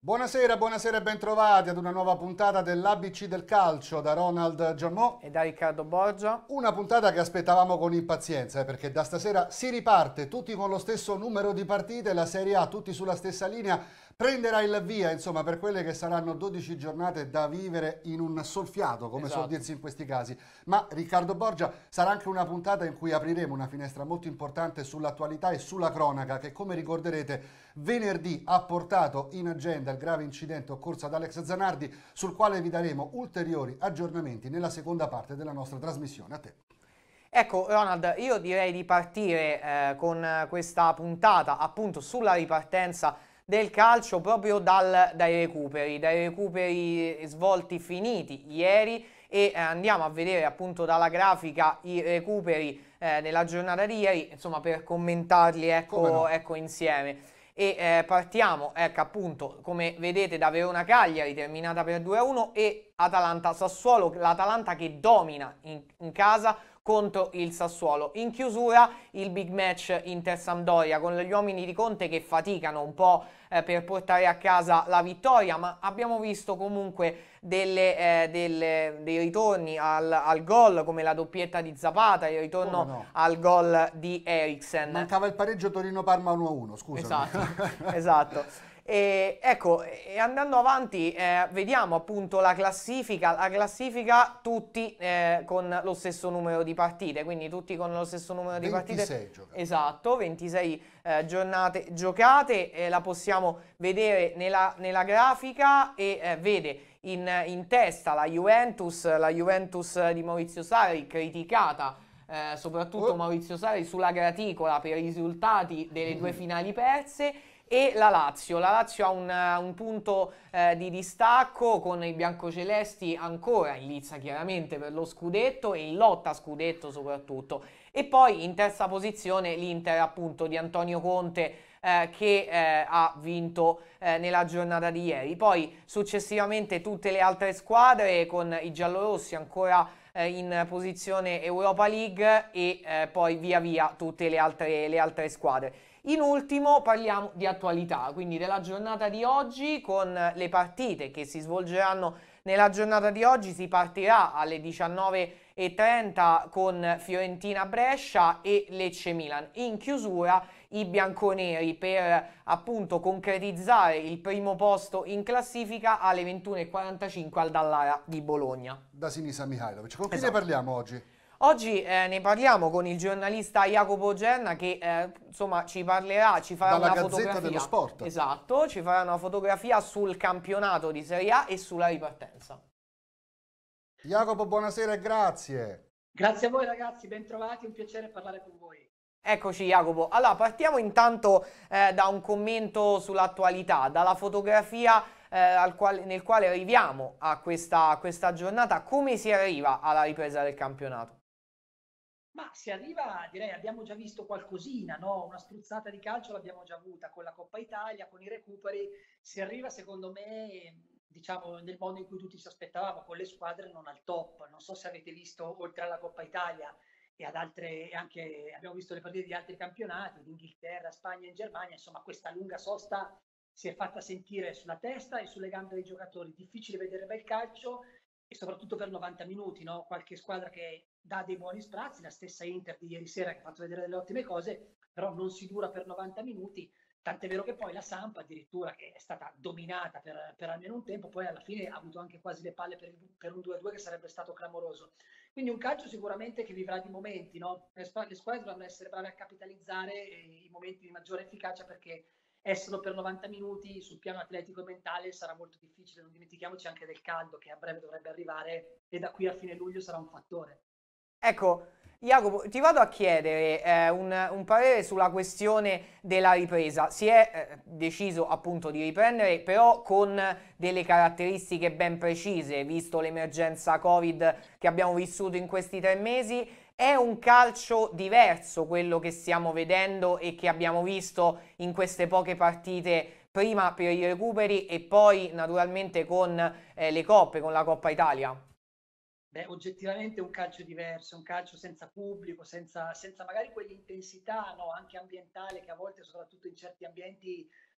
Buonasera, buonasera e bentrovati ad una nuova puntata dell'ABC del calcio da Ronald Giammò. E da Riccardo Borgia. Una puntata che aspettavamo con impazienza, perché da stasera si riparte tutti con lo stesso numero di partite, la Serie A tutti sulla stessa linea, prenderà il via, insomma, per quelle che saranno 12 giornate da vivere in un solfiato, come suol Esatto. dirsi in questi casi. Ma Riccardo Borgia, sarà anche una puntata in cui apriremo una finestra molto importante sull'attualità e sulla cronaca che, come ricorderete, venerdì ha portato in agenda il grave incidente occorso ad Alex Zanardi, sul quale vi daremo ulteriori aggiornamenti nella seconda parte della nostra trasmissione. A te. Ecco Ronald, io direi di partire con questa puntata appunto sulla ripartenza del calcio proprio dai recuperi svolti finiti ieri e andiamo a vedere appunto dalla grafica i recuperi nella giornata di ieri, insomma per commentarli Come no? ecco insieme. Partiamo, ecco appunto, come vedete da Verona Cagliari terminata per 2-1 e Atalanta Sassuolo, l'Atalanta che domina in casa contro il Sassuolo. In chiusura il big match Inter-Sampdoria con gli uomini di Conte che faticano un po' per portare a casa la vittoria, ma abbiamo visto comunque dei ritorni al gol come la doppietta di Zapata, il Come ritorno no? al gol di Eriksen. Mancava il pareggio Torino-Parma 1-1, scusami. Esatto, esatto. E ecco, e andando avanti, vediamo appunto la classifica tutti con lo stesso numero di partite, quindi tutti con lo stesso numero di partite. 26 giocate. Esatto, 26 giornate giocate, la possiamo vedere nella grafica e vede in testa la Juventus di Maurizio Sarri, criticata soprattutto Oh, Maurizio Sarri sulla graticola per i risultati delle due finali perse e la Lazio ha un punto di distacco con i biancocelesti ancora in lizza chiaramente per lo scudetto e in lotta a scudetto soprattutto. E poi in terza posizione l'Inter appunto di Antonio Conte che ha vinto nella giornata di ieri. Poi successivamente tutte le altre squadre con i giallorossi ancora in posizione Europa League e poi via via tutte le altre squadre. In ultimo parliamo di attualità, quindi della giornata di oggi con le partite che si svolgeranno nella giornata di oggi. Si partirà alle 19:30 con Fiorentina-Brescia e Lecce-Milan. In chiusura i bianconeri per appunto concretizzare il primo posto in classifica alle 21:45 al Dallara di Bologna. da Sinisa Mihailovic. Con chi ne Esatto. parliamo oggi? Oggi ne parliamo con il giornalista Jacopo Gerna che insomma ci parlerà, ci farà Dalla una Gazzetta dello fotografia. Sport. Esatto, ci farà una fotografia sul campionato di Serie A e sulla ripartenza. Jacopo, buonasera e grazie. Grazie a voi ragazzi, bentrovati, un piacere parlare con voi. Eccoci Jacopo, allora partiamo intanto da un commento sull'attualità, dalla fotografia nel quale arriviamo a questa giornata, come si arriva alla ripresa del campionato? Ma si arriva, direi, abbiamo già visto qualcosina, no? Una spruzzata di calcio l'abbiamo già avuta con la Coppa Italia, con i recuperi, si arriva secondo me, diciamo, nel modo in cui tutti si aspettavamo, con le squadre non al top. Non so se avete visto, oltre alla Coppa Italia e ad altre, e anche abbiamo visto le partite di altri campionati, d'Inghilterra, Spagna e Germania, insomma, questa lunga sosta si è fatta sentire sulla testa e sulle gambe dei giocatori. Difficile vedere bel calcio e soprattutto per 90 minuti, no? Qualche squadra che dà dei buoni sprazzi, la stessa Inter di ieri sera che ha fatto vedere delle ottime cose, però non si dura per 90 minuti, tant'è vero che poi la Samp addirittura, che è stata dominata per almeno un tempo, poi alla fine ha avuto anche quasi le palle per un 2-2 che sarebbe stato clamoroso. Quindi un calcio sicuramente che vivrà di momenti, no? Le squadre dovranno essere brave a capitalizzare i momenti di maggiore efficacia perché essere per 90 minuti sul piano atletico e mentale sarà molto difficile. Non dimentichiamoci anche del caldo che a breve dovrebbe arrivare e da qui a fine luglio sarà un fattore. Ecco, Jacopo, ti vado a chiedere un parere sulla questione della ripresa. Si è deciso appunto di riprendere, però con delle caratteristiche ben precise, visto l'emergenza Covid che abbiamo vissuto in questi 3 mesi. È un calcio diverso quello che stiamo vedendo e che abbiamo visto in queste poche partite, prima per i recuperi e poi naturalmente con le coppe, con la Coppa Italia. Beh, oggettivamente è un calcio diverso, un calcio senza pubblico, senza magari quell'intensità, no, anche ambientale che a volte, soprattutto in certi ambienti,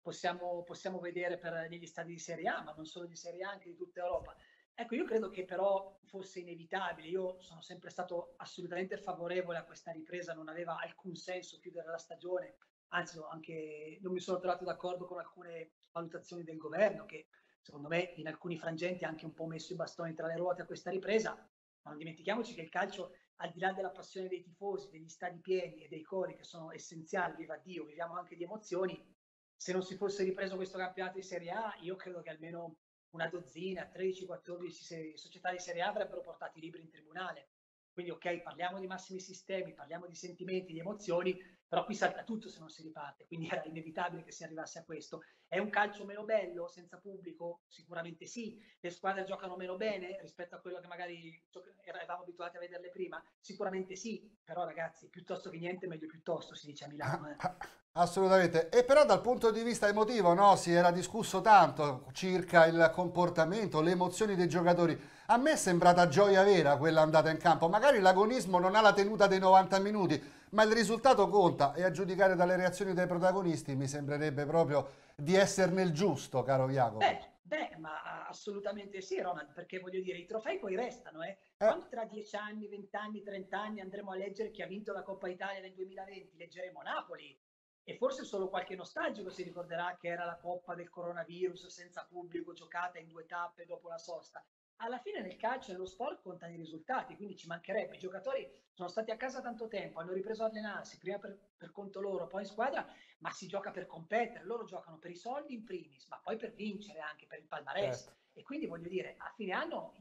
possiamo vedere negli stadi di Serie A, ma non solo di Serie A, anche di tutta Europa. Ecco, io credo che però fosse inevitabile. Io sono sempre stato assolutamente favorevole a questa ripresa, non aveva alcun senso chiudere la stagione, anzi anche non mi sono trovato d'accordo con alcune valutazioni del governo che secondo me in alcuni frangenti ha anche un po' messo i bastoni tra le ruote a questa ripresa, ma non dimentichiamoci che il calcio, al di là della passione dei tifosi, degli stadi pieni e dei cori che sono essenziali, viva Dio, viviamo anche di emozioni, se non si fosse ripreso questo campionato di Serie A, io credo che almeno una dozzina, 13-14 società di Serie A avrebbero portato i libri in tribunale. Quindi ok, parliamo di massimi sistemi, parliamo di sentimenti, di emozioni, però qui salta tutto se non si riparte, quindi era inevitabile che si arrivasse a questo. È un calcio meno bello senza pubblico? Sicuramente sì. Le squadre giocano meno bene rispetto a quello che magari eravamo abituati a vederle prima? Sicuramente sì, però ragazzi, piuttosto che niente, meglio piuttosto, si dice a Milano. Assolutamente, e però dal punto di vista emotivo, no, si era discusso tanto circa il comportamento, le emozioni dei giocatori. A me è sembrata gioia vera quella andata in campo. Magari l'agonismo non ha la tenuta dei 90 minuti, ma il risultato conta e a giudicare dalle reazioni dei protagonisti mi sembrerebbe proprio di essere nel giusto, caro Jacopo. Ma assolutamente sì, Ronald, perché voglio dire, i trofei poi restano, eh. Quando tra 10 anni, 20 anni, 30 anni andremo a leggere chi ha vinto la Coppa Italia nel 2020, leggeremo Napoli e forse solo qualche nostalgico si ricorderà che era la Coppa del coronavirus senza pubblico, giocata in 2 tappe dopo la sosta. Alla fine nel calcio e nello sport contano i risultati, quindi ci mancherebbe. I giocatori sono stati a casa tanto tempo, hanno ripreso a allenarsi, prima per conto loro, poi in squadra, ma si gioca per competere, loro giocano per i soldi in primis, ma poi per vincere anche, per il palmarès. Certo. E quindi voglio dire, a fine anno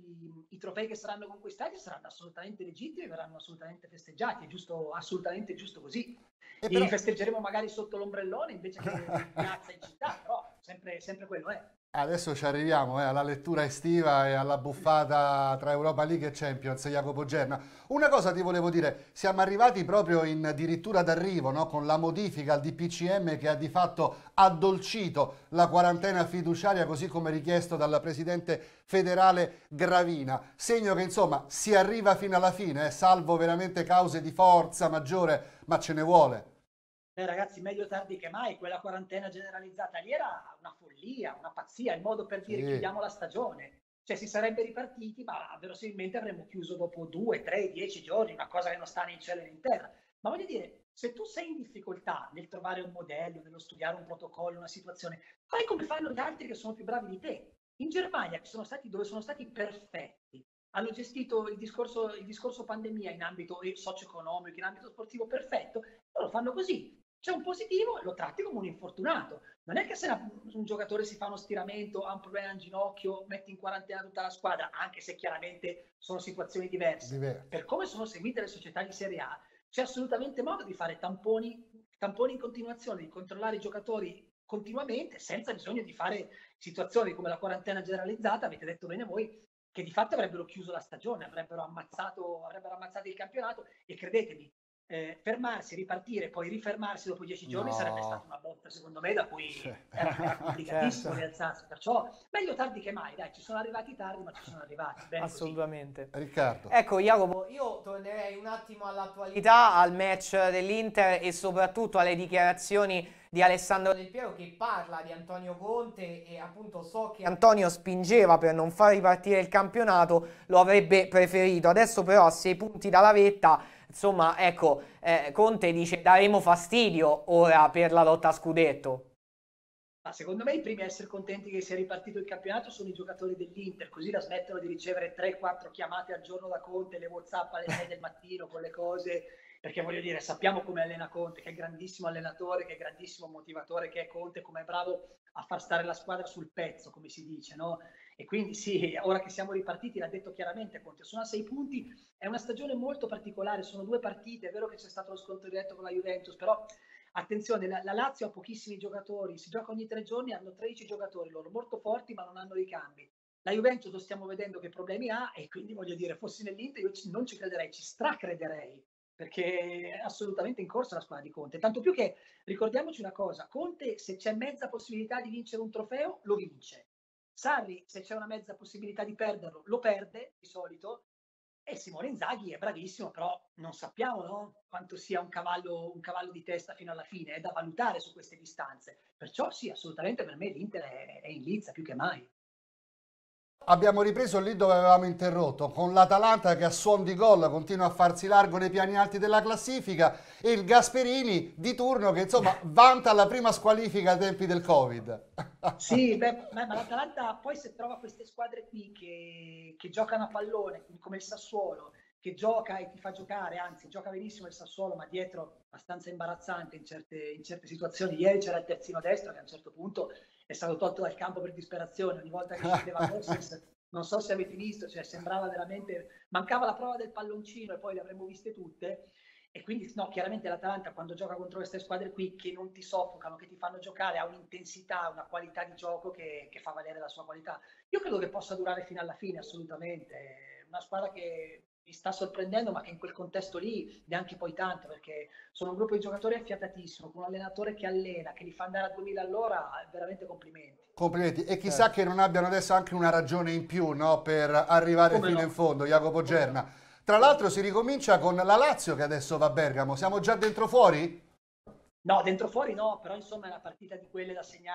i trofei che saranno conquistati saranno assolutamente legittimi, verranno assolutamente festeggiati, è giusto, assolutamente giusto così. E Li però... festeggeremo magari sotto l'ombrellone invece che in piazza, in città, però sempre quello è. Adesso ci arriviamo alla lettura estiva e alla buffata tra Europa League e Champions, Jacopo Gerna. Una cosa ti volevo dire, siamo arrivati proprio in addirittura d'arrivo, no? Con la modifica al DPCM che ha di fatto addolcito la quarantena fiduciaria così come richiesto dal presidente federale Gravina. Segno che insomma si arriva fino alla fine, salvo veramente cause di forza maggiore, ma ce ne vuole. Ragazzi, meglio tardi che mai, quella quarantena generalizzata lì era una follia, una pazzia, il modo per dire Sì. chiudiamo la stagione. Cioè si sarebbe ripartiti, ma verosimilmente avremmo chiuso dopo 2, 3, 10 giorni, una cosa che non sta né in cielo né in terra. Ma voglio dire, se tu sei in difficoltà nel trovare un modello, nello studiare un protocollo, una situazione, fai come fanno gli altri che sono più bravi di te. In Germania, dove sono stati perfetti, hanno gestito il discorso pandemia in ambito socio-economico, in ambito sportivo perfetto, loro fanno così. C'è un positivo, lo tratti come un infortunato. Non è che se un giocatore si fa uno stiramento, ha un problema al ginocchio, metti in quarantena tutta la squadra, anche se chiaramente sono situazioni diverse. Per come sono seguite le società di Serie A, c'è assolutamente modo di fare tamponi in continuazione, di controllare i giocatori continuamente, senza bisogno di fare situazioni come la quarantena generalizzata, avete detto bene voi, che di fatto avrebbero chiuso la stagione, avrebbero ammazzato il campionato e credetemi, fermarsi, ripartire, poi rifermarsi dopo 10 giorni sarebbe stata una botta, secondo me, da cui era complicatissimo rialzarsi. Perciò meglio tardi che mai, dai, ci sono arrivati tardi, ma ci sono arrivati. Bene assolutamente. Così. Riccardo. Ecco, Jacopo, io tornerei un attimo all'attualità, al match dell'Inter e soprattutto alle dichiarazioni di Alessandro Del Piero che parla di Antonio Conte e appunto so che Antonio spingeva per non far ripartire il campionato, lo avrebbe preferito. Adesso però a 6 punti dalla vetta, insomma, ecco, Conte dice daremo fastidio ora per la lotta a scudetto. Ma secondo me i primi a essere contenti che sia ripartito il campionato sono i giocatori dell'Inter, così la smettono di ricevere 3-4 chiamate al giorno da Conte, le WhatsApp alle 6 del mattino con le cose, perché voglio dire, sappiamo come allena Conte, che è grandissimo allenatore, che è grandissimo motivatore, che è Conte, come è bravo a far stare la squadra sul pezzo, come si dice, no? E quindi sì, ora che siamo ripartiti, l'ha detto chiaramente Conte, sono a 6 punti, è una stagione molto particolare, sono 2 partite, è vero che c'è stato lo scontro diretto con la Juventus, però attenzione, la Lazio ha pochissimi giocatori, si gioca ogni 3 giorni, hanno 13 giocatori loro, molto forti ma non hanno ricambi. La Juventus lo stiamo vedendo che problemi ha e quindi voglio dire, fossi nell'Inter io non ci crederei, ci stracrederei, perché è assolutamente in corsa la squadra di Conte. Tanto più che, ricordiamoci una cosa, Conte se c'è mezza possibilità di vincere un trofeo, lo vince. Sarri, se c'è una mezza possibilità di perderlo, lo perde di solito. E Simone Inzaghi è bravissimo, però non sappiamo, no, quanto sia un cavallo di testa fino alla fine, è da valutare su queste distanze. Perciò sì, assolutamente per me l'Inter è in lizza più che mai. Abbiamo ripreso lì dove avevamo interrotto, con l'Atalanta che a suon di gol continua a farsi largo nei piani alti della classifica e il Gasperini di turno che insomma vanta la prima squalifica ai tempi del Covid. Sì, beh, ma l'Atalanta poi se trova queste squadre qui che giocano a pallone, quindi come il Sassuolo, che gioca e ti fa giocare, anzi gioca benissimo il Sassuolo, ma dietro abbastanza imbarazzante in certe situazioni. Ieri c'era il terzino destro che a un certo punto è stato tolto dal campo per disperazione, ogni volta che scendeva Gosens, non so se avete visto, cioè sembrava veramente, mancava la prova del palloncino e poi le avremmo viste tutte. E quindi no, chiaramente l'Atalanta quando gioca contro queste squadre qui che non ti soffocano, che ti fanno giocare, ha un'intensità, una qualità di gioco che fa valere la sua qualità. Io credo che possa durare fino alla fine, assolutamente. È una squadra che mi sta sorprendendo, ma che in quel contesto lì neanche poi tanto, perché sono un gruppo di giocatori affiatatissimo, con un allenatore che allena, che li fa andare a 2000 all'ora, veramente complimenti. Complimenti. E chissà che non abbiano adesso anche una ragione in più, no, per arrivare Come fino no? in fondo, Jacopo Come Gerna. no? Tra l'altro si ricomincia con la Lazio che adesso va a Bergamo. Siamo già dentro fuori? No, dentro fuori no, però insomma è una partita di quelle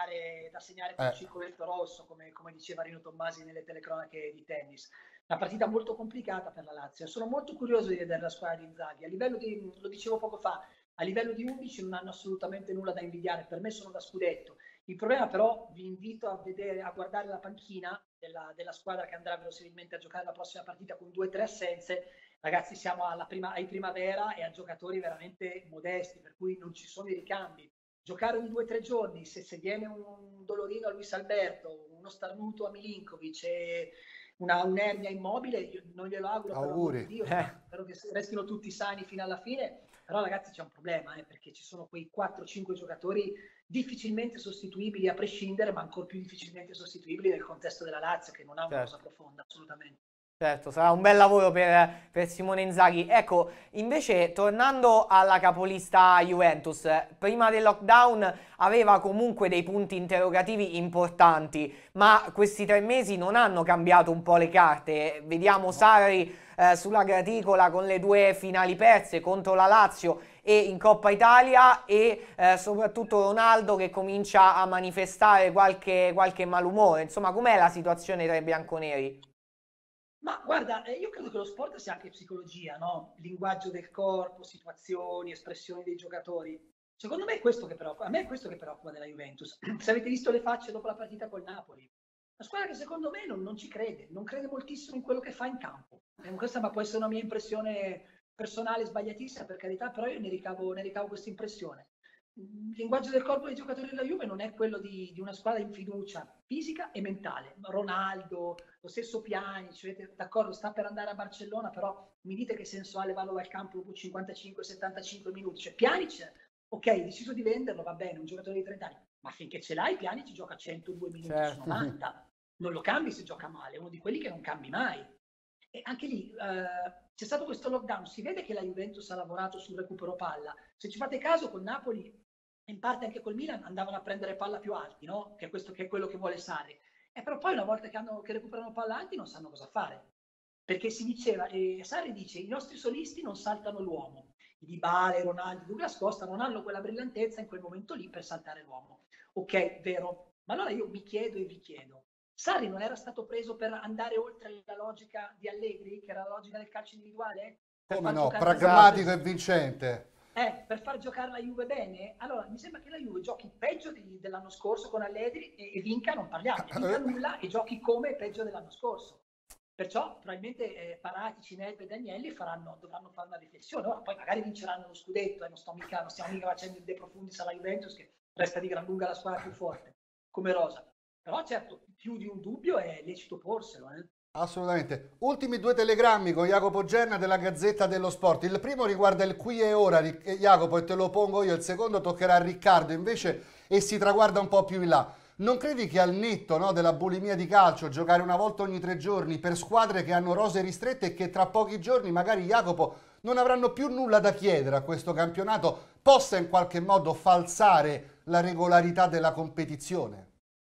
da segnare col Eh. circoletto rosso, come diceva Rino Tommasi nelle telecronache di tennis. Una partita molto complicata per la Lazio. Sono molto curioso di vedere la squadra di Inzaghi. A livello di, lo dicevo poco fa, a livello di 11 non hanno assolutamente nulla da invidiare. Per me sono da scudetto. Il problema però vi invito a vedere, a guardare la panchina della squadra che andrà verosimilmente a giocare la prossima partita con 2 o 3 assenze. Ragazzi, siamo ai primavera e a giocatori veramente modesti, per cui non ci sono i ricambi. Giocare un 2 o 3 giorni, se viene un dolorino a Luis Alberto, uno starnuto a Milinkovic e un'ernia immobile, io non glielo auguro per l'amor di Auguri. Dio, spero che restino tutti sani fino alla fine, però ragazzi c'è un problema, perché ci sono quei 4-5 giocatori difficilmente sostituibili a prescindere, ma ancora più difficilmente sostituibili nel contesto della Lazio, che non ha una rosa profonda, assolutamente. Certo, sarà un bel lavoro per Simone Inzaghi. Ecco, invece, tornando alla capolista Juventus, prima del lockdown aveva comunque dei punti interrogativi importanti, ma questi 3 mesi non hanno cambiato un po' le carte. Vediamo Sarri sulla graticola con le 2 finali perse contro la Lazio e in Coppa Italia e soprattutto Ronaldo che comincia a manifestare qualche malumore. Insomma, com'è la situazione tra i bianconeri? Ma guarda, io credo che lo sport sia anche psicologia, no? Linguaggio del corpo, situazioni, espressioni dei giocatori. Secondo me è questo che preoccupa, a me è questo che preoccupa della Juventus. Se avete visto le facce dopo la partita col Napoli, una squadra che secondo me non ci crede, non crede moltissimo in quello che fa in campo. Questa ma può essere una mia impressione personale sbagliatissima, per carità, però io ne ricavo questa impressione. Il linguaggio del corpo dei giocatori della Juve non è quello di una squadra in fiducia fisica e mentale. Ronaldo, lo stesso Pjanic, d'accordo, sta per andare a Barcellona, però mi dite che senso ha levarlo dal campo dopo 55-75 minuti? Cioè Pjanic, ok, hai deciso di venderlo, va bene, un giocatore di 30 anni, ma finché ce l'hai Pjanic gioca 102 minuti su 90, non lo cambi se gioca male, è uno di quelli che non cambi mai. E anche lì c'è stato questo lockdown, si vede che la Juventus ha lavorato sul recupero palla. Se ci fate caso con Napoli, in parte anche col Milan, andavano a prendere palla più alti, no? Che è quello che vuole Sarri. E però poi una volta che recuperano palla alti non sanno cosa fare. Perché si diceva, Sarri dice, i nostri solisti non saltano l'uomo. I Dybala, Ronaldo, Douglas Costa non hanno quella brillantezza in quel momento lì per saltare l'uomo. Ok, vero. Ma allora io mi chiedo e vi chiedo, Sarri non era stato preso per andare oltre la logica di Allegri, che era la logica del calcio individuale? Come no, pragmatico e vincente. Per far giocare la Juve bene? Allora, mi sembra che la Juve giochi peggio dell'anno scorso con Allegri e vinca, non parliamo, vinca nulla e giochi come peggio dell'anno scorso. Perciò probabilmente Paratici, Nedved e Agnelli dovranno fare una riflessione. Ora, poi magari vinceranno lo scudetto e non stiamo mica facendo il De Profundis alla Juventus, che resta di gran lunga la squadra più forte, come rosa. Però certo, più di un dubbio è lecito porselo. Assolutamente. Ultimi 2 telegrammi con Jacopo Gerna della Gazzetta dello Sport. Il primo riguarda il qui e ora, Jacopo, e te lo pongo io. Il secondo toccherà a Riccardo invece e si traguarda un po' più in là. Non credi che al netto, no, della bulimia di calcio, giocare una volta ogni 3 giorni per squadre che hanno rose ristrette e che tra pochi giorni magari, Jacopo, non avranno più nulla da chiedere a questo campionato, possa in qualche modo falsare la regolarità della competizione?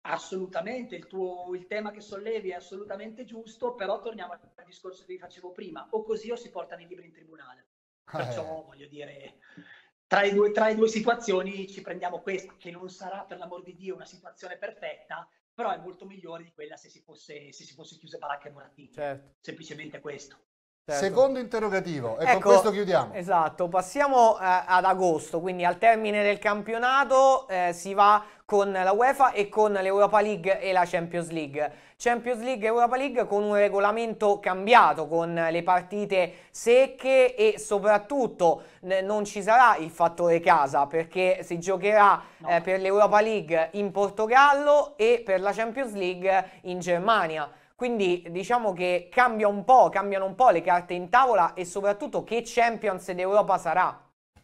Assolutamente, il tema che sollevi è assolutamente giusto, però torniamo al discorso che vi facevo prima, o così o si portano i libri in tribunale. Perciò voglio dire, tra le due situazioni ci prendiamo questa, che non sarà per l'amor di Dio una situazione perfetta, però è molto migliore di quella se si fosse chiuse baracca e burattini. Certo. Semplicemente questo. Certo. Secondo interrogativo, e con questo chiudiamo. Esatto, passiamo ad agosto, quindi al termine del campionato si va con la UEFA e con l'Europa League e la Champions League. Champions League e Europa League con un regolamento cambiato, con le partite secche e soprattutto non ci sarà il fattore casa, perché si giocherà per l'Europa League in Portogallo e per la Champions League in Germania. Quindi diciamo che cambiano un po' le carte in tavola e soprattutto che Champions d'Europa sarà.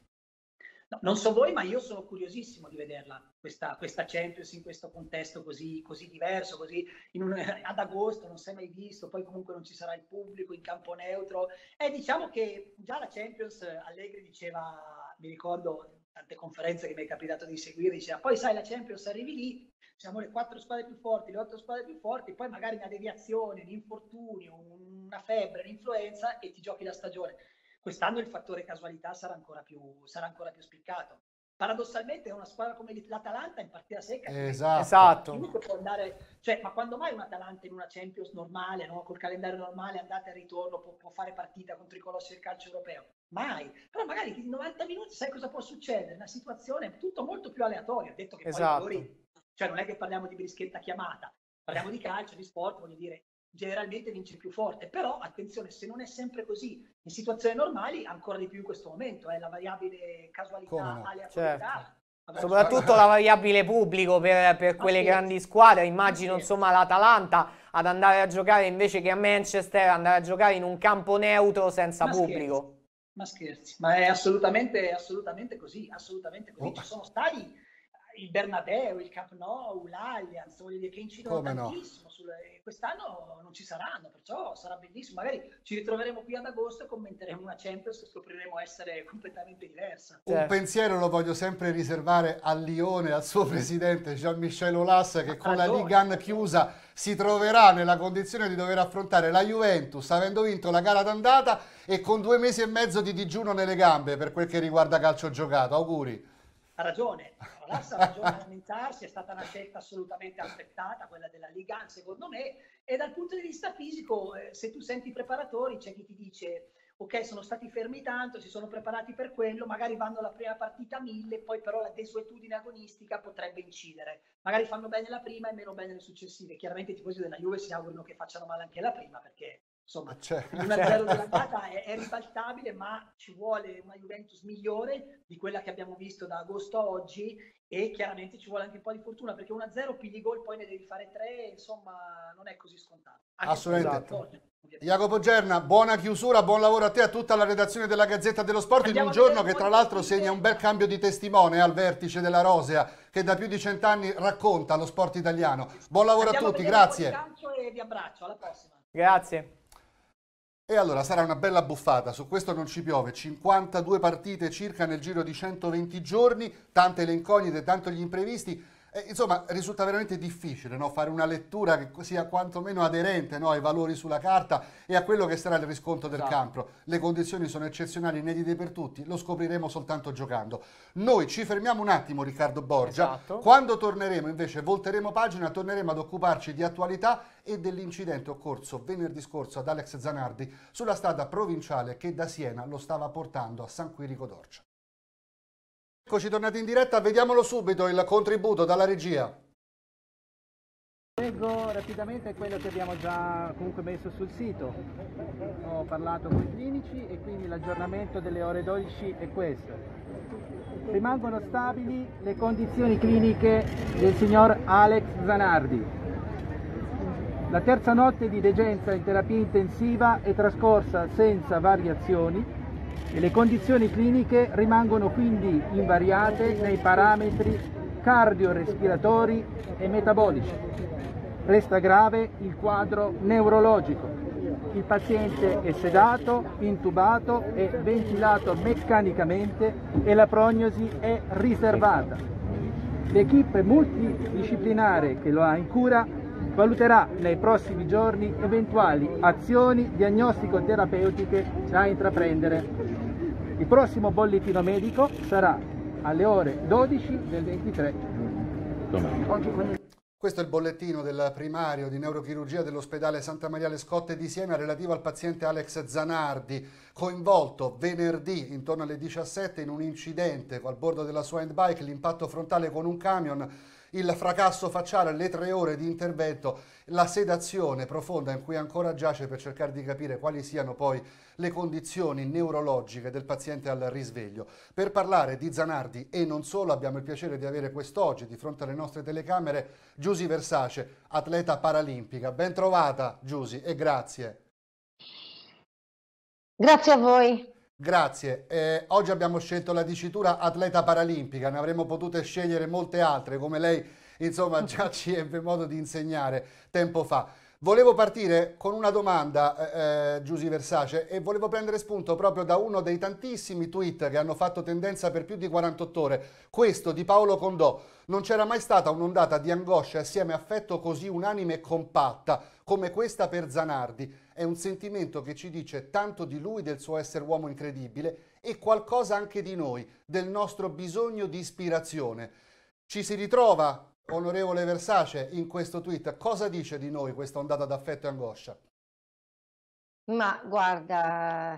No, non so voi, ma io sono curiosissimo di vederla, questa Champions in questo contesto così diverso, così ad agosto non si è mai visto, poi comunque non ci sarà il pubblico in campo neutro. E diciamo che già la Champions, Allegri diceva, mi ricordo tante conferenze che mi è capitato di seguire, diceva poi sai la Champions arrivi lì, siamo le 4 squadre più forti, le 8 squadre più forti, poi magari una deviazione, un infortunio, una febbre, un'influenza e ti giochi la stagione. Quest'anno il fattore casualità sarà ancora più spiccato. Paradossalmente una squadra come l'Atalanta in partita secca, esatto. Chiunque può andare, cioè, ma quando mai un Atalanta in una Champions normale, no? Col calendario normale, andata e ritorno, può fare partita contro i colossi del calcio europeo? Mai. Però magari in 90 minuti sai cosa può succedere? Una situazione tutto molto più aleatoria. Detto che poi cioè non è che parliamo di brischetta chiamata, parliamo di calcio, di sport, voglio dire, generalmente vince il più forte, però attenzione, se non è sempre così, in situazioni normali ancora di più in questo momento, la variabile casualità, aleatorietà. Certo. Soprattutto la variabile pubblico per quelle grandi squadre, immagino insomma l'Atalanta ad andare a giocare invece che a Manchester, andare a giocare in un campo neutro senza pubblico. Ma scherzi, ma è assolutamente così, assolutamente così. Ci sono stadi, il Bernabeu, il Camp Nou, l'Allianz, voglio dire, che incidono tantissimo. Quest'anno non ci saranno, perciò sarà bellissimo. Magari ci ritroveremo qui ad agosto e commenteremo una Champions che scopriremo essere completamente diversa. Un pensiero lo voglio sempre riservare al Lione, al suo presidente Jean-Michel Aulas, che con la Ligue 1 chiusa si troverà nella condizione di dover affrontare la Juventus avendo vinto la gara d'andata e con 2 mesi e mezzo di digiuno nelle gambe per quel che riguarda calcio giocato. Auguri. Ha ragione, Aulas ha ragione a lamentarsi, è stata una scelta assolutamente aspettata, quella della Ligue 1 secondo me, e dal punto di vista fisico, se tu senti i preparatori, c'è chi ti dice ok, sono stati fermi tanto, si sono preparati per quello, magari vanno alla prima partita a 1000, poi però la desuetudine agonistica potrebbe incidere, magari fanno bene la prima e meno bene le successive. Chiaramente i tifosi della Juve si augurano che facciano male anche la prima, perché insomma, il 1-0 dell'andata è ribaltabile, ma ci vuole una Juventus migliore di quella che abbiamo visto da agosto a oggi e chiaramente ci vuole anche un po' di fortuna, perché 1-0 pigli gol, poi ne devi fare 3, insomma non è così scontato. Anche assolutamente. Jacopo Gerna, buona chiusura, buon lavoro a te e a tutta la redazione della Gazzetta dello Sport. Andiamo in un giorno che tra l'altro segna un bel cambio di testimone al vertice della Rosea, che da più di 100 anni racconta lo sport italiano. Buon lavoro a tutti, grazie. E vi abbraccio, alla prossima. Grazie. E allora sarà una bella buffata, su questo non ci piove, 52 partite circa nel giro di 120 giorni, tante le incognite, tanto gli imprevisti, insomma risulta veramente difficile, no? Fare una lettura che sia quantomeno aderente, no? Ai valori sulla carta e a quello che sarà il riscontro del campo. Le condizioni sono eccezionali, inedite per tutti, lo scopriremo soltanto giocando. Noi ci fermiamo un attimo, Riccardo Borgia, quando torneremo invece, volteremo pagina, torneremo ad occuparci di attualità e dell'incidente occorso venerdì scorso ad Alex Zanardi sulla strada provinciale che da Siena lo stava portando a San Quirico d'Orcia. Eccoci tornati in diretta, vediamolo subito il contributo dalla regia. Leggo rapidamente quello che abbiamo già comunque messo sul sito. Ho parlato con i clinici e quindi l'aggiornamento delle ore 12 è questo. Rimangono stabili le condizioni cliniche del signor Alex Zanardi. La terza notte di degenza in terapia intensiva è trascorsa senza variazioni e le condizioni cliniche rimangono quindi invariate nei parametri cardiorespiratori e metabolici. Resta grave il quadro neurologico. Il paziente è sedato, intubato e ventilato meccanicamente e la prognosi è riservata. L'equipe multidisciplinare che lo ha in cura valuterà nei prossimi giorni eventuali azioni diagnostico-terapeutiche da intraprendere. Il prossimo bollettino medico sarà alle ore 12 del 23. Questo è il bollettino del primario di neurochirurgia dell'ospedale Santa Maria Le Scotte di Siena relativo al paziente Alex Zanardi, coinvolto venerdì intorno alle 17 in un incidente al bordo della sua handbike, l'impatto frontale con un camion, il fracasso facciale, le 3 ore di intervento, la sedazione profonda in cui ancora giace per cercare di capire quali siano poi le condizioni neurologiche del paziente al risveglio. Per parlare di Zanardi e non solo abbiamo il piacere di avere quest'oggi di fronte alle nostre telecamere Giusy Versace, atleta paralimpica. Ben trovata Giusy e grazie. Grazie a voi. Grazie. Oggi abbiamo scelto la dicitura atleta paralimpica, ne avremmo potute scegliere molte altre, come lei insomma già ci ebbe modo di insegnare tempo fa. Volevo partire con una domanda, Giusy Versace, e volevo prendere spunto proprio da uno dei tantissimi tweet che hanno fatto tendenza per più di 48 ore, questo di Paolo Condò. Non c'era mai stata un'ondata di angoscia assieme affetto così unanime e compatta come questa per Zanardi. È un sentimento che ci dice tanto di lui, del suo essere uomo incredibile, e qualcosa anche di noi, del nostro bisogno di ispirazione. Ci si ritrova, onorevole Versace, in questo tweet? Cosa dice di noi questa ondata d'affetto e angoscia? Ma guarda,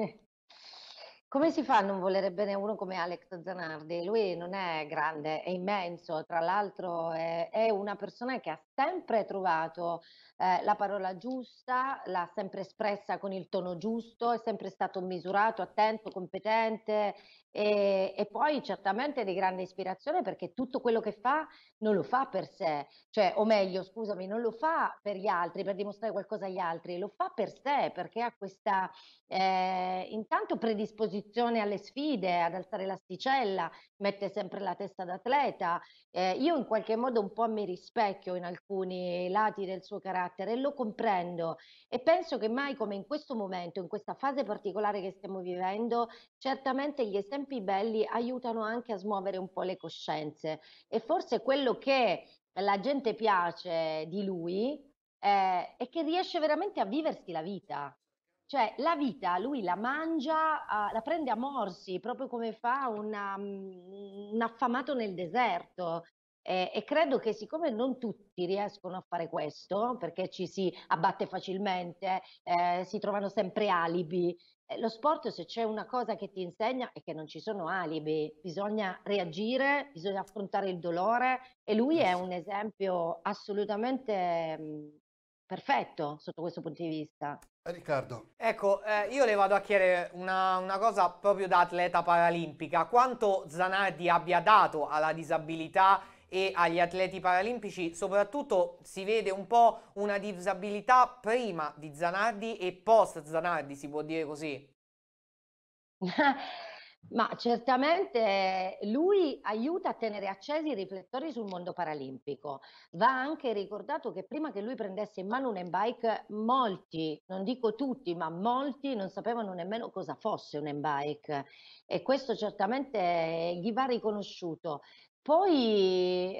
come si fa a non volere bene uno come Alex Zanardi? Lui non è grande, è immenso, tra l'altro è una persona che ha sempre trovato la parola giusta, l'ha sempre espressa con il tono giusto, è sempre stato misurato, attento, competente e poi certamente di grande ispirazione perché tutto quello che fa non lo fa per sé, cioè, o meglio, scusami, non lo fa per gli altri, per dimostrare qualcosa agli altri, lo fa per sé perché ha questa intanto predisposizione alle sfide, ad alzare l'asticella, mette sempre la testa d'atleta. Io in qualche modo un po' mi rispecchio in alcuni lati del suo carattere e lo comprendo e penso che mai come in questo momento, in questa fase particolare che stiamo vivendo, certamente gli esempi belli aiutano anche a smuovere un po' le coscienze e forse quello che la gente piace di lui è che riesce veramente a viversi la vita. Cioè, la vita lui la mangia, la prende a morsi, proprio come fa un affamato nel deserto. E credo che siccome non tutti riescono a fare questo, perché ci si abbatte facilmente, si trovano sempre alibi, lo sport se c'è una cosa che ti insegna è che non ci sono alibi, bisogna reagire, bisogna affrontare il dolore e lui è un esempio assolutamente perfetto sotto questo punto di vista. Riccardo. Ecco, io le vado a chiedere una cosa proprio da atleta paralimpica. Quanto Zanardi abbia dato alla disabilità e agli atleti paralimpici, soprattutto si vede un po' una disabilità prima di Zanardi e post Zanardi, si può dire così? Ma certamente lui aiuta a tenere accesi i riflettori sul mondo paralimpico. Va anche ricordato che prima che lui prendesse in mano un e-bike, molti, non dico tutti, ma molti non sapevano nemmeno cosa fosse un e-bike e questo certamente gli va riconosciuto. Poi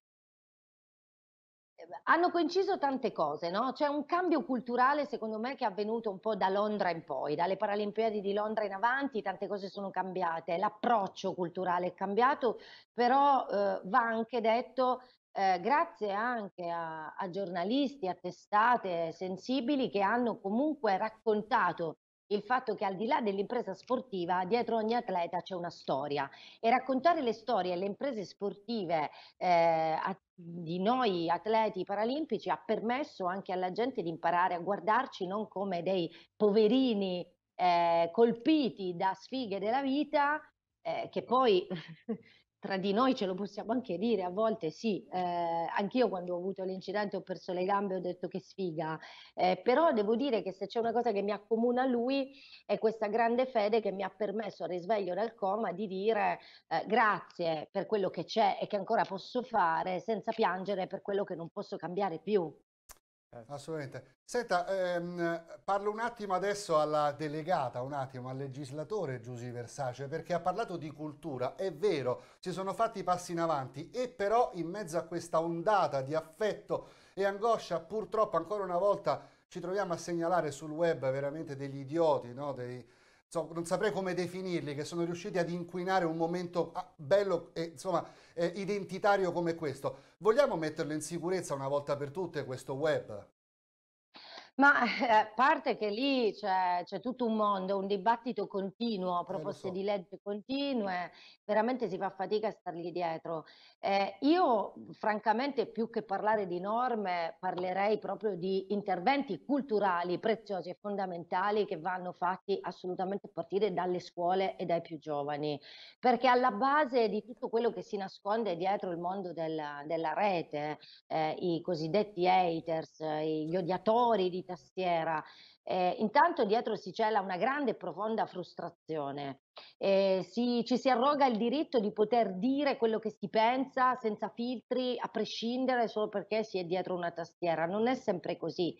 hanno coinciso tante cose, no? C'è un cambio culturale, secondo me, che è avvenuto un po' da Londra in poi, dalle Paralimpiadi di Londra in avanti, tante cose sono cambiate, l'approccio culturale è cambiato, però va anche detto grazie anche a giornalisti, a testate sensibili che hanno comunque raccontato il fatto che al di là dell'impresa sportiva, dietro ogni atleta c'è una storia e raccontare le storie e le imprese sportive di noi atleti paralimpici ha permesso anche alla gente di imparare a guardarci non come dei poverini colpiti da sfighe della vita, che poi tra di noi ce lo possiamo anche dire, a volte sì, anch'io quando ho avuto l'incidente ho perso le gambe e ho detto che sfiga, però devo dire che se c'è una cosa che mi accomuna a lui è questa grande fede che mi ha permesso al risveglio dal coma di dire grazie per quello che c'è e che ancora posso fare senza piangere per quello che non posso cambiare più. Assolutamente. Senta, parlo un attimo adesso alla delegata, un attimo al legislatore Giusy Versace, perché ha parlato di cultura. È vero, si sono fatti passi in avanti e però in mezzo a questa ondata di affetto e angoscia, purtroppo ancora una volta ci troviamo a segnalare sul web veramente degli idioti, no? Non saprei come definirli, che sono riusciti ad inquinare un momento bello e insomma identitario come questo. Vogliamo metterlo in sicurezza una volta per tutte questo web? Ma a parte che lì c'è tutto un mondo, un dibattito continuo, Lo proposte so. di legge continue, veramente si fa fatica a stargli dietro. Io francamente più che parlare di norme parlerei proprio di interventi culturali preziosi e fondamentali che vanno fatti assolutamente a partire dalle scuole e dai più giovani, perché alla base di tutto quello che si nasconde dietro il mondo della rete, i cosiddetti haters, gli odiatori di tastiera. Intanto dietro si cela una grande e profonda frustrazione. Ci si arroga il diritto di poter dire quello che si pensa senza filtri, a prescindere, solo perché si è dietro una tastiera. Non è sempre così.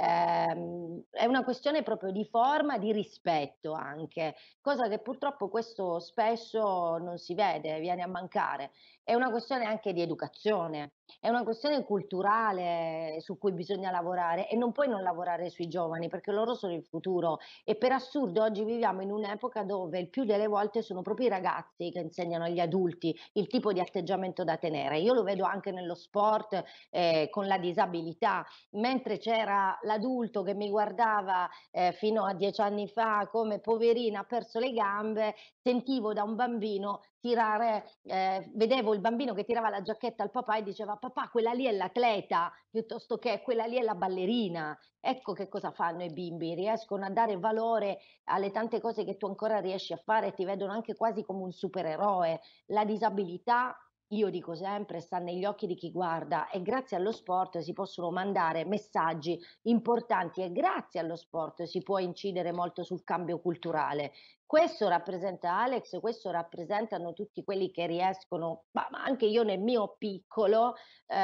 È una questione proprio di forma, di rispetto anche, cosa che purtroppo questo spesso non si vede, viene a mancare. È una questione anche di educazione. È una questione culturale su cui bisogna lavorare e non puoi non lavorare sui giovani perché loro sono il futuro e per assurdo oggi viviamo in un'epoca dove il più delle volte sono proprio i ragazzi che insegnano agli adulti il tipo di atteggiamento da tenere. Io lo vedo anche nello sport con la disabilità, mentre c'era l'adulto che mi guardava fino a 10 anni fa come poverina ha perso le gambe, sentivo da un bambino tirare, vedevo il bambino che tirava la giacchetta al papà e diceva papà quella lì è l'atleta piuttosto che quella lì è la ballerina. Ecco che cosa fanno i bimbi, riescono a dare valore alle tante cose che tu ancora riesci a fare e ti vedono anche quasi come un supereroe. La disabilità, io dico sempre, sta negli occhi di chi guarda e grazie allo sport si possono mandare messaggi importanti e grazie allo sport si può incidere molto sul cambio culturale. Questo rappresenta Alex, questo rappresentano tutti quelli che riescono, ma anche io nel mio piccolo,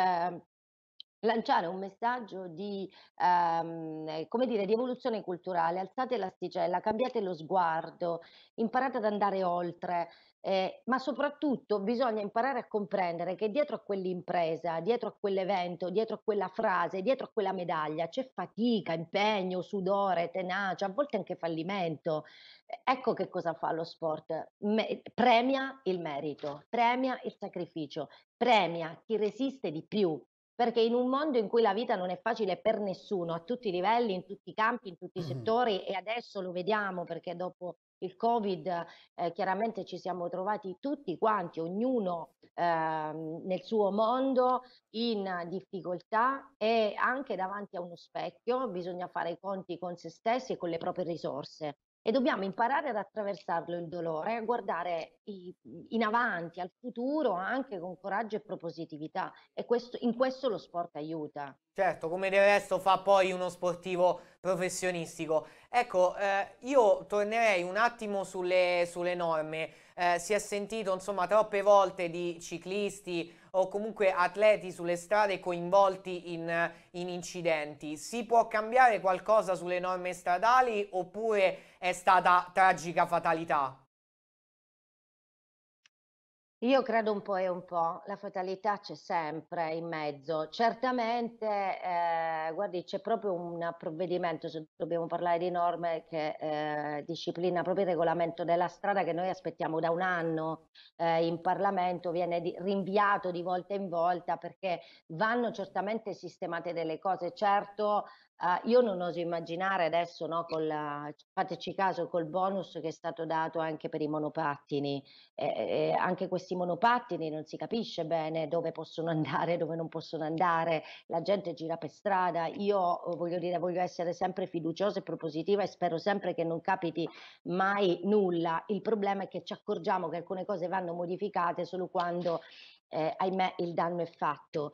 lanciare un messaggio di, come dire, di evoluzione culturale. Alzate l'asticella, cambiate lo sguardo, imparate ad andare oltre, ma soprattutto bisogna imparare a comprendere che dietro a quell'impresa, dietro a quell'evento, dietro a quella frase, dietro a quella medaglia c'è fatica, impegno, sudore, tenacia, a volte anche fallimento. Ecco che cosa fa lo sport, premia il merito, premia il sacrificio, premia chi resiste di più. Perché in un mondo in cui la vita non è facile per nessuno, a tutti i livelli, in tutti i campi, in tutti i settori, e adesso lo vediamo perché dopo il Covid chiaramente ci siamo trovati tutti quanti, ognuno nel suo mondo, in difficoltà e anche davanti a uno specchio, bisogna fare i conti con se stessi e con le proprie risorse. E dobbiamo imparare ad attraversarlo il dolore, a guardare in avanti, al futuro, anche con coraggio e propositività. E in questo lo sport aiuta. Certo, come del resto fa poi uno sportivo professionistico. Ecco, io tornerei un attimo sulle norme. Si è sentito, insomma, troppe volte di ciclisti o comunque atleti sulle strade coinvolti in incidenti. Si può cambiare qualcosa sulle norme stradali oppure è stata tragica fatalità? Io credo un po' e un po', la fatalità c'è sempre in mezzo. Certamente, guardi, c'è proprio un provvedimento, se dobbiamo parlare di norme, che disciplina proprio il regolamento della strada che noi aspettiamo da un anno in Parlamento, viene rinviato di volta in volta perché vanno certamente sistemate delle cose. Certo, io non oso immaginare adesso, no, fateci caso, col bonus che è stato dato anche per i monopattini anche questi monopattini non si capisce bene dove possono andare, dove non possono andare, la gente gira per strada. Io voglio dire, voglio essere sempre fiduciosa e propositiva e spero sempre che non capiti mai nulla. Il problema è che ci accorgiamo che alcune cose vanno modificate solo quando, ahimè, il danno è fatto.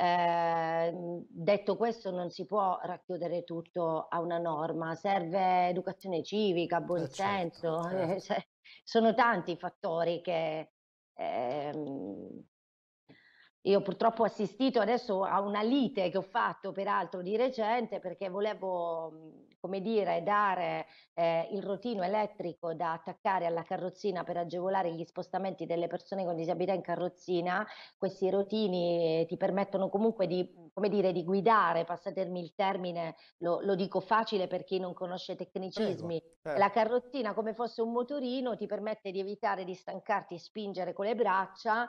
Detto questo, non si può racchiudere tutto a una norma, serve educazione civica, Certo, buonsenso, certo. sono tanti i fattori che ehm, Io purtroppo ho assistito adesso a una lite che ho fatto peraltro di recente perché volevo, come dire, dare il rotino elettrico da attaccare alla carrozzina per agevolare gli spostamenti delle persone con disabilità in carrozzina. Questi rotini ti permettono comunque di, come dire, di guidare, passatemi il termine, lo dico facile per chi non conosce Prego. tecnicismi. Certo. La carrozzina, come fosse un motorino, ti permette di evitare di stancarti e spingere con le braccia.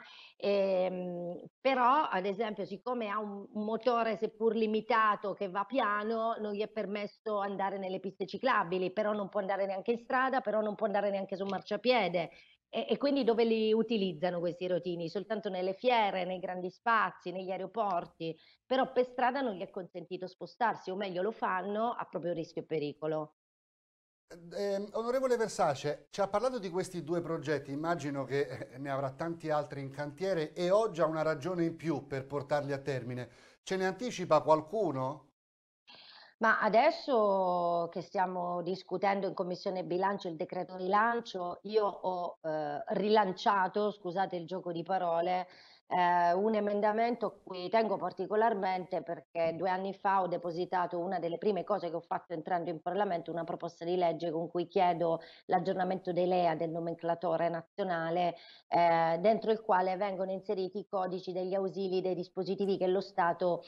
Però, ad esempio, siccome ha un motore seppur limitato che va piano, non gli è permesso andare nelle piste ciclabili, però non può andare neanche in strada, però non può andare neanche su marciapiede. E quindi dove li utilizzano questi rotini? Soltanto nelle fiere, nei grandi spazi, negli aeroporti, però per strada non gli è consentito spostarsi, o meglio lo fanno a proprio rischio e pericolo. Onorevole Versace, ci ha parlato di questi due progetti, immagino che ne avrà tanti altri in cantiere e oggi ha una ragione in più per portarli a termine. Ce ne anticipa qualcuno? Ma adesso che stiamo discutendo in Commissione Bilancio il decreto rilancio, io ho rilanciato, scusate il gioco di parole, un emendamento a cui tengo particolarmente perché 2 anni fa ho depositato una delle prime cose che ho fatto entrando in Parlamento, una proposta di legge con cui chiedo l'aggiornamento dei LEA, del nomenclatore nazionale, dentro il quale vengono inseriti i codici degli ausili dei dispositivi che lo Stato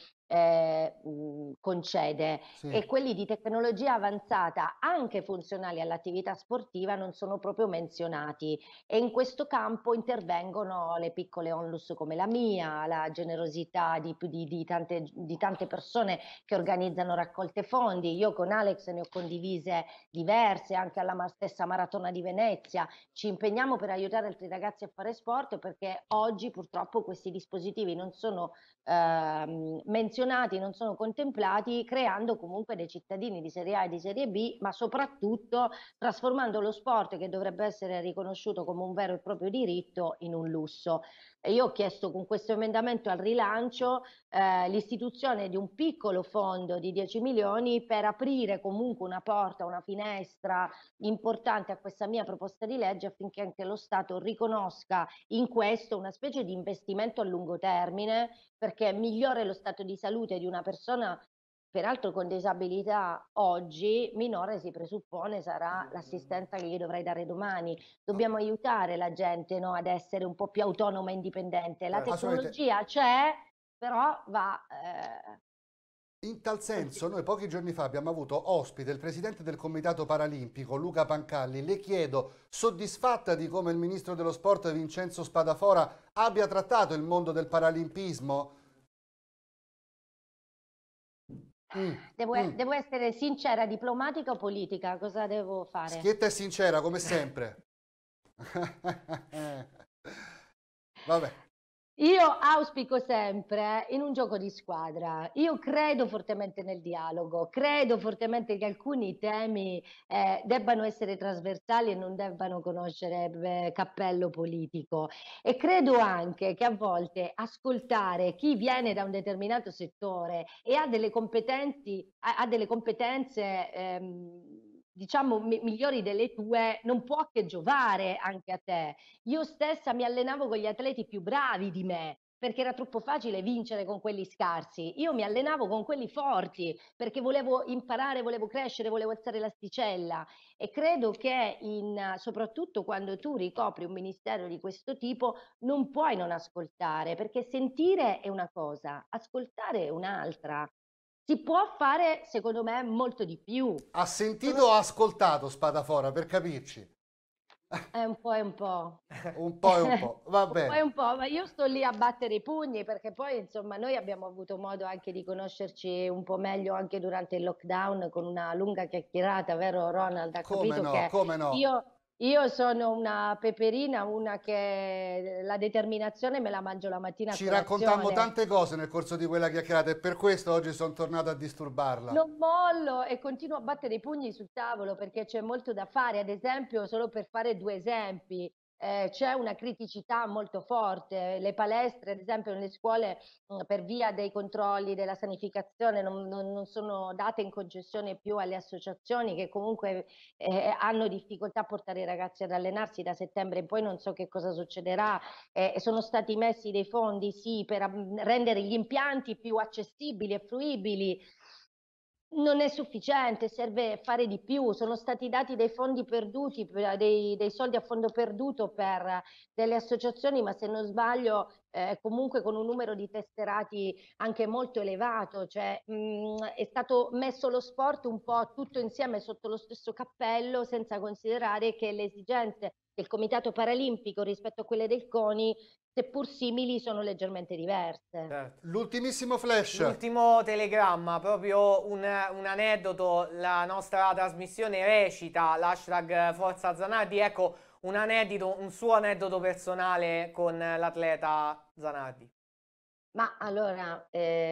concede, Sì. e quelli di tecnologia avanzata anche funzionali all'attività sportiva non sono proprio menzionati, e in questo campo intervengono le piccole onlus come la mia, la generosità di tante persone che organizzano raccolte fondi. Io con Alex ne ho condivise diverse anche alla stessa Maratona di Venezia. Ci impegniamo per aiutare altri ragazzi a fare sport perché oggi purtroppo questi dispositivi non sono menzionati, non sono contemplati, creando comunque dei cittadini di serie A e di serie B, ma soprattutto trasformando lo sport, che dovrebbe essere riconosciuto come un vero e proprio diritto, in un lusso. E io ho chiesto con questo emendamento al rilancio l'istituzione di un piccolo fondo di 10 milioni per aprire comunque una porta, una finestra importante a questa mia proposta di legge, affinché anche lo Stato riconosca in questo una specie di investimento a lungo termine, perché migliore lo stato di salute di una persona, peraltro con disabilità oggi, minore si presuppone sarà l'assistenza che gli dovrai dare domani. Dobbiamo aiutare la gente, no, ad essere un po' più autonoma e indipendente. La Assolutamente. tecnologia c'è, però va... In tal senso, noi pochi giorni fa abbiamo avuto ospite il presidente del Comitato Paralimpico, Luca Pancalli. Le chiedo, soddisfatta di come il ministro dello sport Vincenzo Spadafora abbia trattato il mondo del paralimpismo? Devo essere sincera, diplomatica o politica? Cosa devo fare? Schietta e sincera, come sempre. Vabbè. Io auspico sempre in un gioco di squadra. Io credo fortemente nel dialogo, credo fortemente che alcuni temi debbano essere trasversali e non debbano conoscere cappello politico. E credo anche che a volte ascoltare chi viene da un determinato settore e ha delle ha delle competenze diciamo migliori delle tue, non può che giovare anche a te. Io stessa mi allenavo con gli atleti più bravi di me, perché era troppo facile vincere con quelli scarsi. Io mi allenavo con quelli forti, perché volevo imparare, volevo crescere, volevo alzare l'asticella. E credo che soprattutto quando tu ricopri un ministero di questo tipo, non puoi non ascoltare, perché sentire è una cosa, ascoltare è un'altra. Si può fare, secondo me, molto di più. Ha sentito o ha ascoltato Spadafora, per capirci? È un po' e un po'. Un po' e un po', va Un po' e bene. un po', ma io sto lì a battere i pugni perché poi insomma noi abbiamo avuto modo anche di conoscerci un po' meglio anche durante il lockdown con una lunga chiacchierata, vero Ronald? Ha Come capito no, che come no. io sono una peperina, una che la determinazione me la mangio la mattina a Ci raccontammo colazione. tante cose nel corso di quella chiacchierata e per questo oggi sono tornato a disturbarla. Non mollo e continuo a battere i pugni sul tavolo perché c'è molto da fare. Ad esempio, solo per fare 2 esempi, c'è una criticità molto forte. Le palestre, ad esempio, nelle scuole, per via dei controlli, della sanificazione, non sono date in concessione più alle associazioni che comunque hanno difficoltà a portare i ragazzi ad allenarsi da settembre in poi, non so che cosa succederà. Sono stati messi dei fondi, sì, per rendere gli impianti più accessibili e fruibili. Non è sufficiente, serve fare di più. Sono stati dati dei fondi perduti, dei soldi a fondo perduto per delle associazioni, ma se non sbaglio comunque con un numero di tesserati anche molto elevato. Cioè, è stato messo lo sport un po' tutto insieme sotto lo stesso cappello, senza considerare che le esigenze del Comitato Paralimpico rispetto a quelle del CONI, seppur simili, sono leggermente diverse. Certo. L'ultimissimo flash. L'ultimo telegramma, proprio un aneddoto, la nostra trasmissione recita l'hashtag Forza Zanardi, ecco un suo aneddoto personale con l'atleta Zanardi. Ma allora,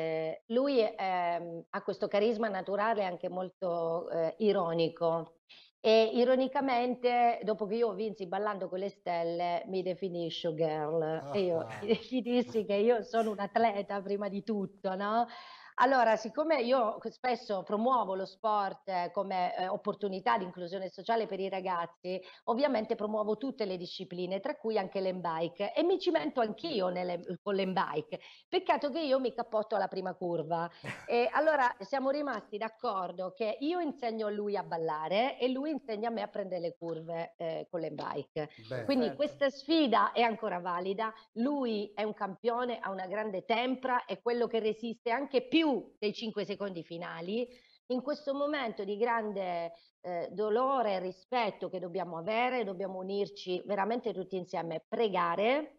lui ha questo carisma naturale anche molto ironico. E ironicamente, dopo che io vinsi Ballando con le Stelle, mi definì showgirl. E io gli dissi che io sono un atleta prima di tutto, no? Allora, siccome io spesso promuovo lo sport come opportunità di inclusione sociale per i ragazzi, ovviamente promuovo tutte le discipline, tra cui anche l'embike, e mi cimento anch'io con l'embike. Peccato che io mi cappotto alla prima curva. E allora siamo rimasti d'accordo che io insegno a lui a ballare e lui insegna a me a prendere le curve con l'embike. Quindi questa sfida è ancora valida. Lui è un campione, ha una grande tempra, è quello che resiste anche più dei 5 secondi finali. In questo momento di grande dolore e rispetto che dobbiamo avere, dobbiamo unirci veramente tutti insieme, pregare,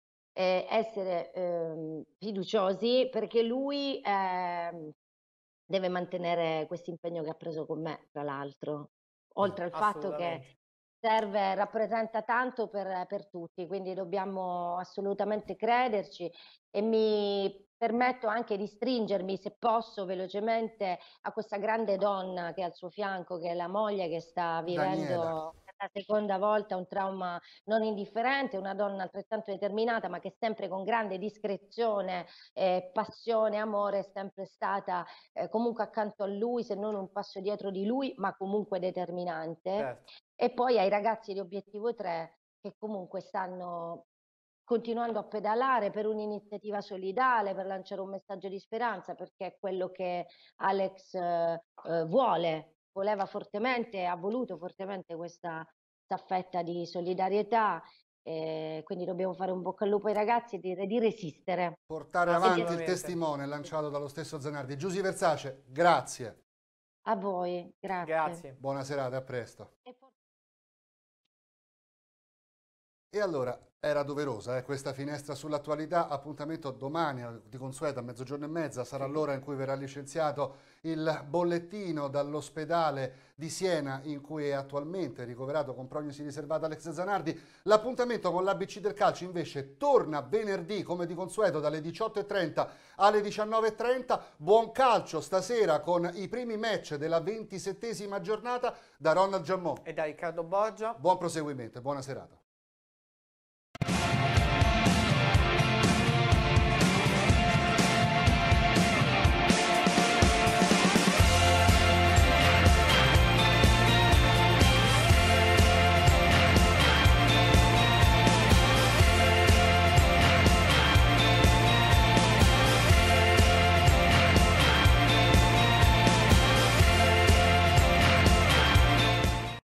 essere fiduciosi, perché lui deve mantenere questo impegno che ha preso con me, tra l'altro, oltre al fatto che rappresenta tanto per tutti, quindi dobbiamo assolutamente crederci. E mi permetto anche di stringermi, se posso, velocemente a questa grande donna che è al suo fianco, che è la moglie, che sta vivendo per la seconda volta un trauma non indifferente, una donna altrettanto determinata, ma che sempre con grande discrezione, passione, amore è sempre stata comunque accanto a lui, se non un passo dietro di lui, ma comunque determinante. Certo. E poi ai ragazzi di Obiettivo 3 che comunque stanno continuando a pedalare per un'iniziativa solidale, per lanciare un messaggio di speranza, perché è quello che Alex voleva fortemente, ha voluto fortemente questa staffetta di solidarietà. Quindi dobbiamo fare un bocca al lupo ai ragazzi e dire di resistere. Portare avanti il testimone lanciato dallo stesso Zanardi. Giusy Versace, grazie. A voi, grazie. Grazie. Buona serata, a presto. E allora era doverosa questa finestra sull'attualità. Appuntamento domani di consueto a 12:30, sarà l'ora in cui verrà licenziato il bollettino dall'ospedale di Siena in cui è attualmente ricoverato con prognosi riservata Alex Zanardi. L'appuntamento con l'ABC del calcio invece torna venerdì come di consueto dalle 18:30 alle 19:30. Buon calcio stasera con i primi match della 27ª giornata da Ronald Giammò e da Riccardo Borgia. Buon proseguimento e buona serata.